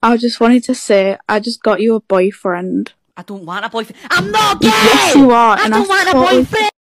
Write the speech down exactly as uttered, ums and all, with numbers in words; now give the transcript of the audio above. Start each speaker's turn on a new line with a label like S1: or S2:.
S1: I just wanted to say, I just got you a boyfriend.
S2: I don't want a boyfriend. I'm not gay!
S1: Yes, you are.
S2: I
S1: and
S2: don't want
S1: totally
S2: a boyfriend!